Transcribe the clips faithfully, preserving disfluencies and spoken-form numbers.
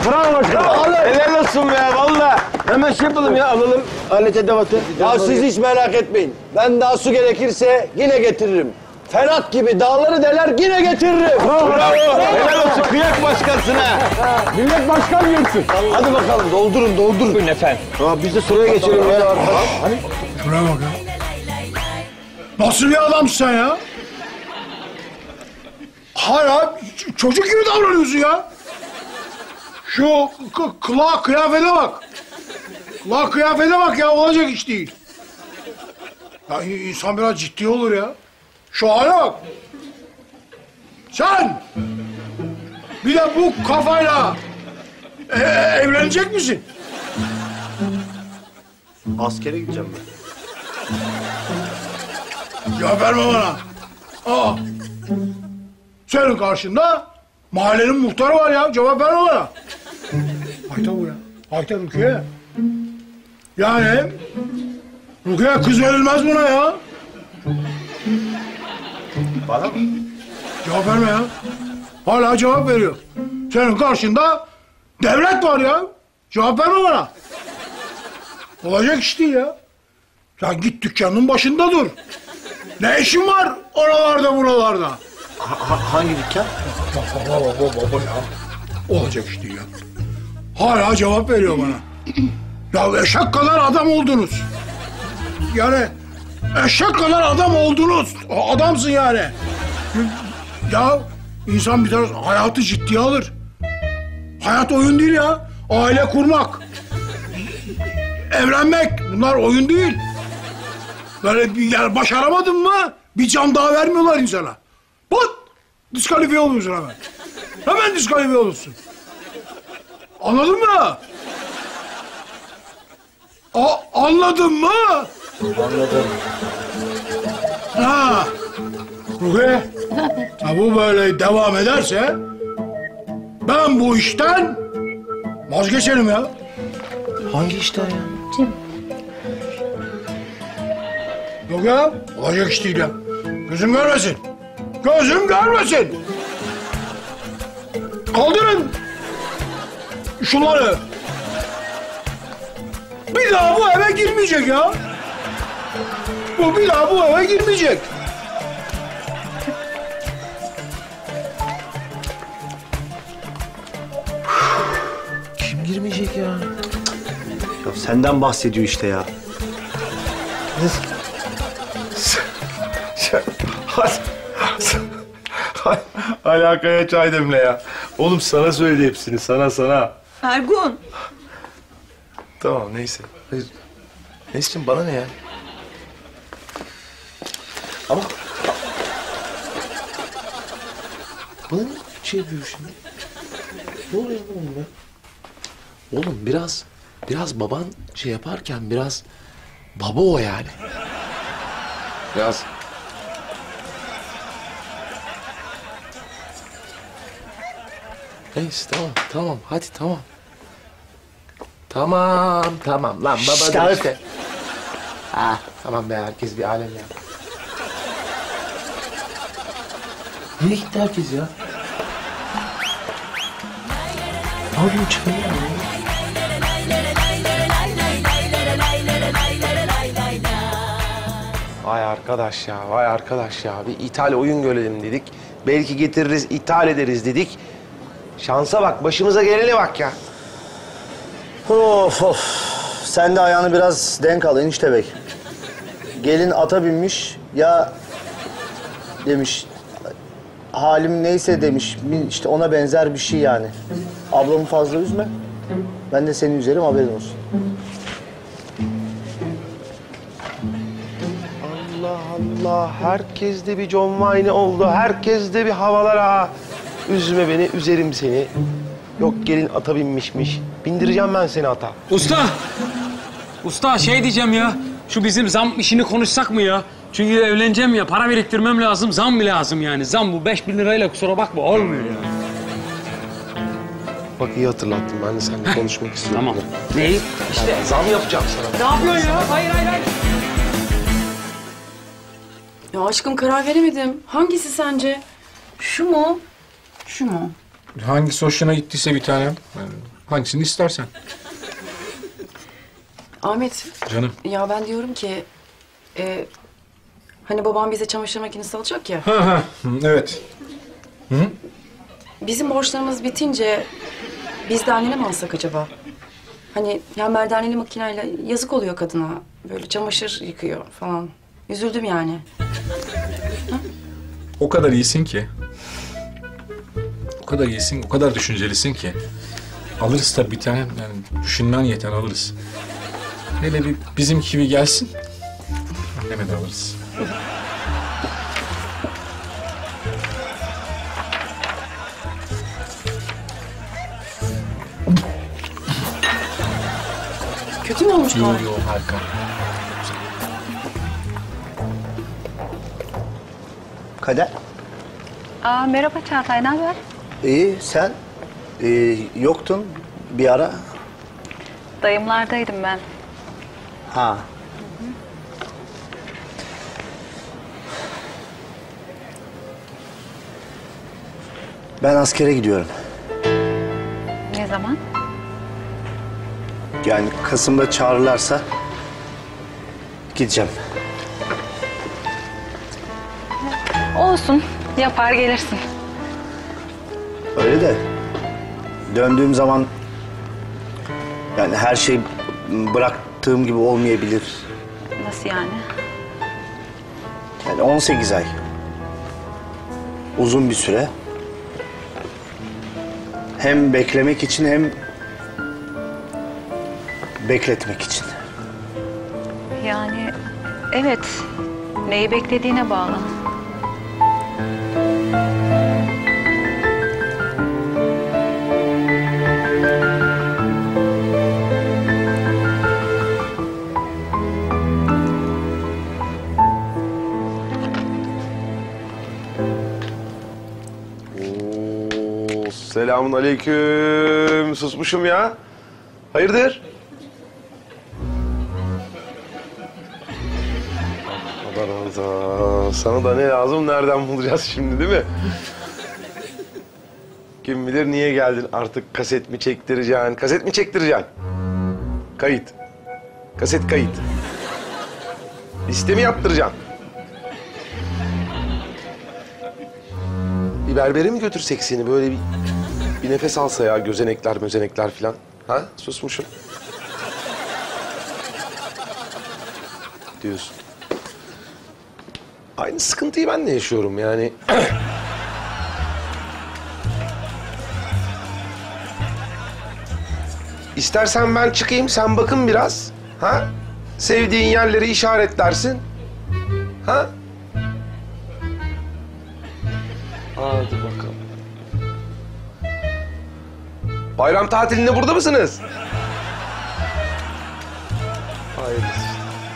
Bravo başkanım. Helal olsun be valla. Hemen şey yapalım ya alalım alet edevatı. Ya siz hiç merak etmeyin. Ben daha su gerekirse yine getiririm. Ferhat gibi dağları deler yine getiririm. Bravo. Bravo. Helal olsun kıyak başkasına. Millet başkan gelsin. Hadi bakalım doldurun doldurun. Buyurun efendim. Aa, biz de sıraya geçelim ya. Hani? Şuraya bak ya. Nasıl bir adamsın sen ya? Hala ç- çocuk gibi davranıyorsun ya. Şu k- kılığa kıyafete bak. Kılığa kıyafete bak ya, olacak iş değil. Ya in- insan biraz ciddi olur ya. Şu hale bak. Sen bir de bu kafayla e- e- evlenecek misin? Askere gideceğim ben. Cevap verme bana. Aa. Senin karşında mahallenin muhtarı var ya. Cevap verme bana. Hayta bu ya. Hayta Rukiye. Yani Rukiye kız verilmez buna ya. Bana mı? Cevap verme ya. Hala cevap veriyor. Senin karşında devlet var ya. Cevap verme bana. Olacak iş değil ya. Sen git dükkanın başında dur. Ne işin var oralarda buralarda? Ha, hangi dükkan? Baba baba baba baba ya. Olacak iş değil ya. Hala cevap veriyor bana. Ya eşek kadar adam oldunuz. Yani eşek kadar adam oldunuz. Adamsın yani. Ya insan bir taraf hayatı ciddiye alır. Hayat oyun değil ya. Aile kurmak, evlenmek bunlar oyun değil. Böyle bir yer başaramadın mı bir can daha vermiyorlar insana. Bak diskalifiye oluyorsun hemen. Hemen diskalifiye olursun. Anladın mı? A anladın mı? Anladım. Ha. Rukiye. Ha, bu böyle devam ederse ben bu işten vazgeçerim ya. Hangi işten ya? Yok ya, olacak iş değil ya. Gözüm görmesin. Gözüm görmesin. Kaldırın şunları. Bir daha bu eve girmeyecek ya. Bu bir daha bu eve girmeyecek. Kim girmeyecek ya? Ya senden bahsediyor işte ya. Alakaya çay demle ya. Oğlum sana söyledi hepsini sana sana. Ergun. Tamam neyse. Hayır. Neyse bana ne ya? Ama... Bana ne şey yapıyor şimdi? Ne oluyor oğlum ya? Oğlum biraz, biraz baban şey yaparken biraz baba o yani. Biraz... Neyse tamam, tamam. Hadi tamam. Tamam, tamam lan baba da işte. Ha, tamam be herkes bir alem ya. Nereye gitti herkes ya? Ne yapıyor çıkıyor ya? Vay arkadaş ya, vay arkadaş ya. Bir ithal oyun görelim dedik. Belki getiririz, ithal ederiz dedik. Şansa bak, başımıza gelene bak ya. Of of. Sen de ayağını biraz denk al enişte bey. Gelin ata binmiş ya demiş. Halim neyse demiş. İşte ona benzer bir şey yani. Ablamı fazla üzme. Ben de seni üzerim haberin olsun. Allah Allah, herkes de bir John Wayne oldu. Herkes de bir havalar ha. Üzme beni, üzerim seni. Yok gelin ata binmişmiş. Bindireceğim ben seni ata. Usta! Usta şey diyeceğim ya. Şu bizim zam işini konuşsak mı ya? Çünkü evleneceğim ya, para biriktirmem lazım, zam mı lazım yani? Zam bu, beş bin lirayla kusura bakma, olmuyor ya. Bak iyi hatırlattın, ben de seninle konuşmak istiyorum. Tamam. Neyi? İşte zam yapacağım sana. Ne yapıyorsun ya? Hayır, hayır, hayır. Ya aşkım karar veremedim. Hangisi sence? Şu mu? Şu mu? Hangisi hoşuna gittiyse bir tanem. Hangisini istersen. Ahmet, Canım. ya ben diyorum ki... E, hani babam bize çamaşır makinesi alacak ya. Ha ha, evet. Bizim borçlarımız bitince biz de annene mi alsak acaba? Hani ya merdaneli makineyle yazık oluyor kadına. Böyle çamaşır yıkıyor falan. Üzüldüm yani. O kadar iyisin ki. O kadar iyisin, o kadar düşüncelisin ki. Alırız tabii bir tane. Yani düşünmen yeter, alırız. Hele bir bizim gibi gelsin. Anneme de alırız. Kötü mü olmuş Yo bari? yo, harika. Kader. Aa, merhaba Çağatay, ne haber? İyi, sen? Ee, yoktun bir ara. Dayımlardaydım ben. Ha. Ben askere gidiyorum. Ne zaman? Yani Kasım'da çağırırlarsa gideceğim. Olsun, yapar gelirsin. Öyle de döndüğüm zaman yani her şey bıraktığım gibi olmayabilir. Nasıl yani? Yani on sekiz ay. Uzun bir süre. Hem beklemek için hem bekletmek için. Yani evet, neyi beklediğine bağlı. Oo, selamun aleyküm. Susmuşum ya. Hayırdır? Allah Allah. Sana da ne lazım, nereden bulacağız şimdi, değil mi? Kim bilir niye geldin, artık kaset mi çektireceksin? Kaset mi çektireceksin? Kayıt. Kaset kayıt. Liste mi yaptıracaksın? Bir berbere mi götürsek seni, böyle bir, bir nefes alsa ya, gözenekler mözenekler falan. Ha? Susmuşum. Diyorsun. Aynı sıkıntıyı ben de yaşıyorum yani. İstersen ben çıkayım, sen bakın biraz. Ha? Sevdiğin yerleri işaretlersin. Ha? Hadi bakalım. Bayram tatilinde burada mısınız? Hayırlısı.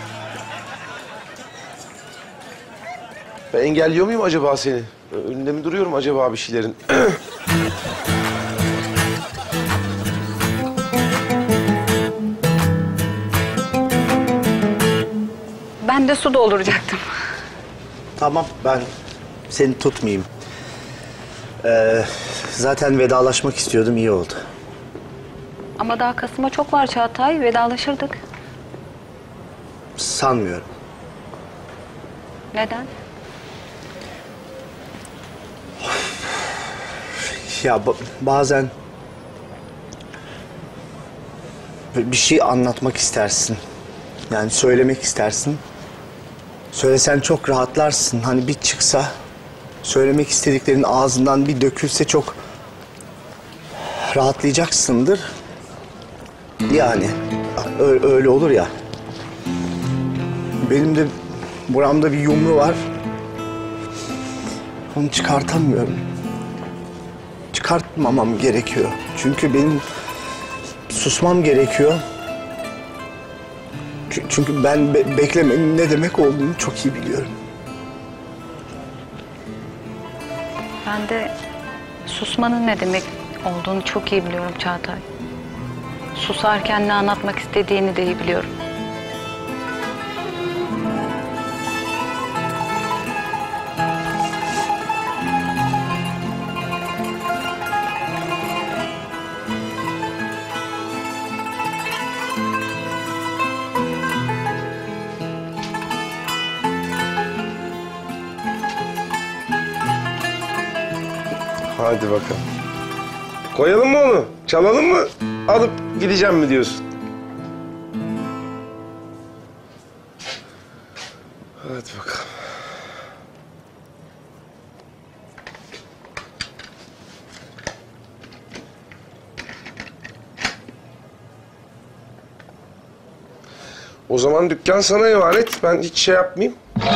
Ben engelliyor muyum acaba seni? Önünde mi duruyorum acaba bir şeylerin? Ben de su dolduracaktım. Tamam, ben seni tutmayayım. Ee, zaten vedalaşmak istiyordum, iyi oldu. Ama daha Kasım'a çok var Çağatay, vedalaşırdık. Sanmıyorum. Neden? Ya ba- bazen bir şey anlatmak istersin. Yani söylemek istersin. Söylesen çok rahatlarsın. Hani bir çıksa, söylemek istediklerin ağzından bir dökülse çok rahatlayacaksındır. Yani öyle, öyle olur ya. Benim de buramda bir yumru var. Onu çıkartamıyorum. Çıkartmamam gerekiyor. Çünkü benim susmam gerekiyor. Ç- Çünkü ben be- beklemenin ne demek olduğunu çok iyi biliyorum. Ben de susmanın ne demek olduğunu çok iyi biliyorum Çağatay. Susarken ne anlatmak istediğini de iyi biliyorum. Hadi bakalım. Koyalım mı onu? Çalalım mı? Alıp gideceğim mi diyorsun? Hadi bakalım. O zaman dükkan sana emanet. Ben hiç şey yapmayayım.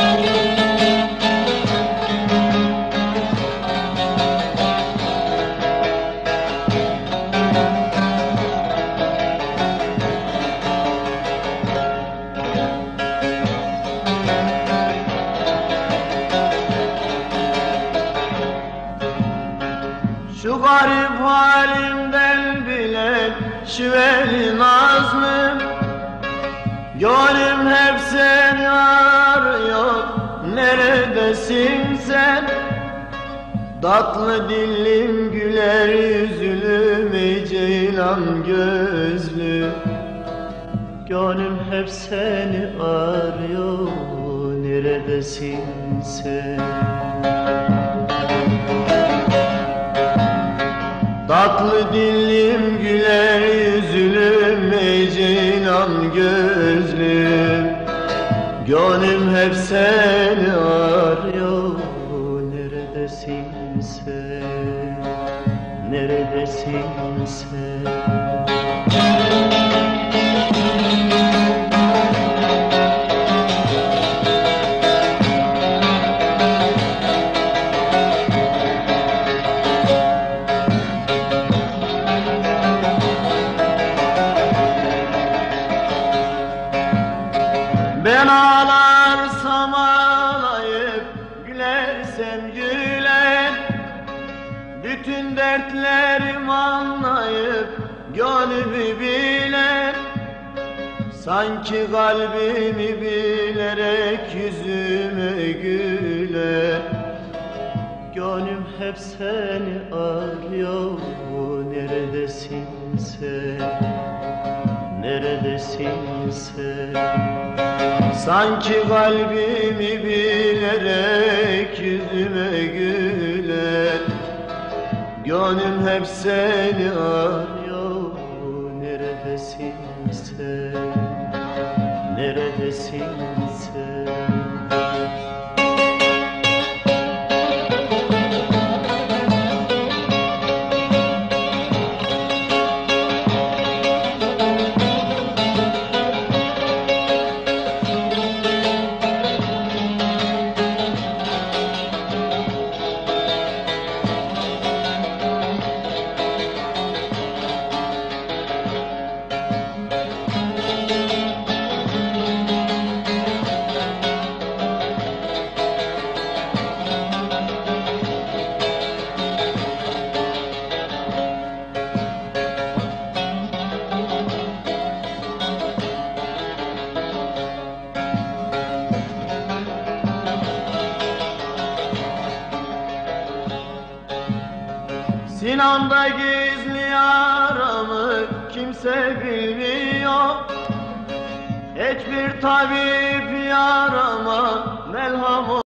Şu garip halimden bilen şiveli nazlım, gönlüm hep seni arıyor, neredesin sen? Tatlı dillim güler yüzlüm, ey ceylan gözlüm, gönlüm hep seni arıyor, neredesin sen? Tatlı dillim güler yüzlüm, ey ceylan gözlüm, gönlüm hep seni arıyor, neredesin sen, neredesin sen? Ben ağlarsam ağlayıp, gülersem güler, bütün dertlerimi anlayıp, gönlümü biler. Sanki kalbimi bilerek yüzüme güler, gönlüm hep seni arıyor, neredesin sen, neredesin sen? Sanki kalbimi bilerek yüzüme güler, gönlüm hep seni arıyor, neredesin sen, neredesin sen? Sinamda gizli yaramı kimse bilmiyor, hiçbir tabip yarama melham